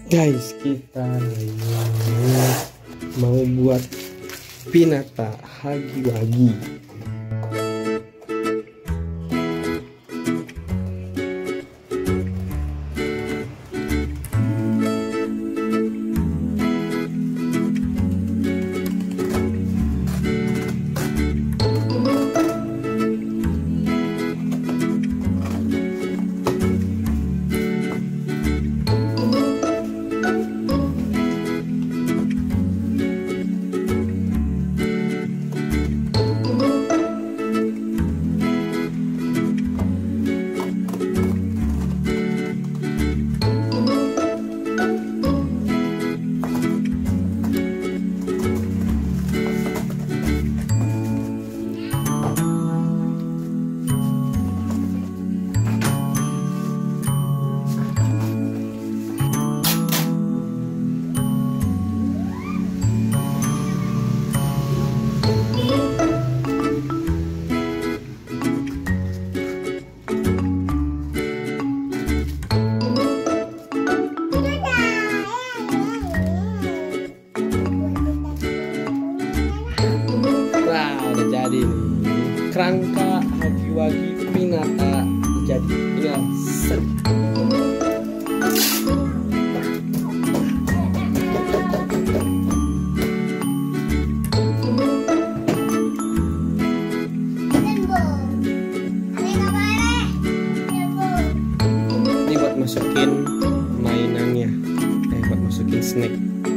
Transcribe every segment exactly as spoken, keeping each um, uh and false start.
Guys, kita mau buat pinata hagi-wagi. Jadi nih kerangka hagi-wagi pinata jadi tinggal set. Ini buat masukin mainannya, eh buat masukin snack.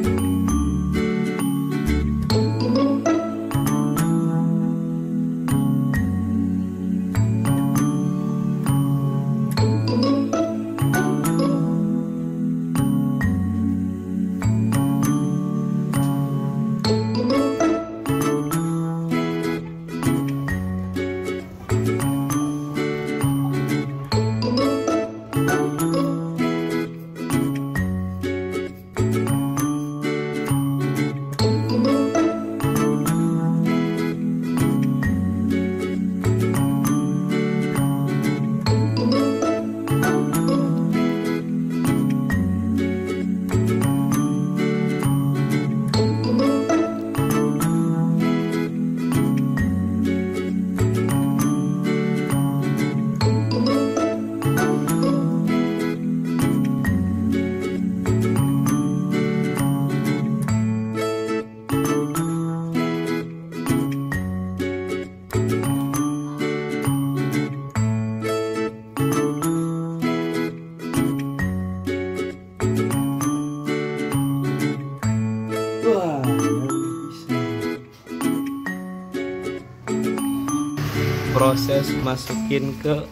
Proses masukin ke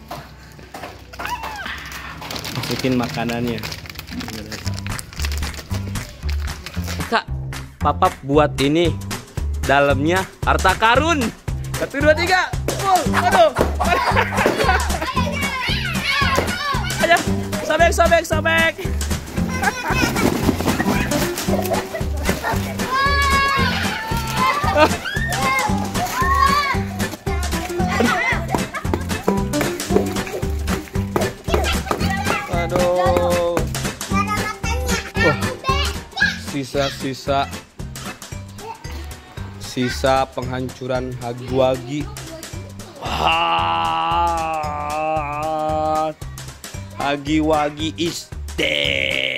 masukin makanannya. Kak, Papa buat ini dalamnya harta karun. Satu dua tiga. Oh, aduh. Ayo, sobek sobek sobek. Aduh. Wah, sisa-sisa sisa penghancuran hagi-wagi. Wah, hagi-wagi is dead.